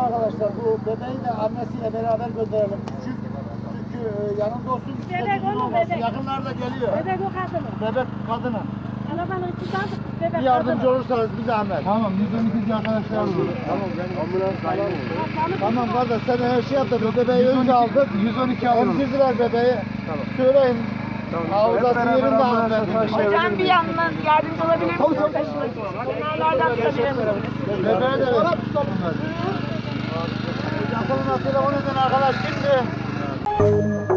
arkadaşlar bu bebeği de annesiyle beraber gönderelim. Çünkü yanında olsun. Bebek onun bebek. Yakınlarda geliyor. Bebek o kadını. Bebek kadını. Arabanın içinden bebek Bir yardımcı olursanız bir zahmet. Tamam 112 arkadaşlar olur. Tamam ben ambulans falan. Tamam kardeş sen her şey yaptın. O bebeği önce aldık. 112 alıyoruz. Emzirdiler bebeği. Tamam. Söyleyin. Ağızası yerinde alın. Hocam bir yandan yardımcı olabilir misiniz? Taşımak için. Kenarlardan tutabilir misiniz? Bebeğe de tutalım. Yakınına telefon edin arkadaş şimdi.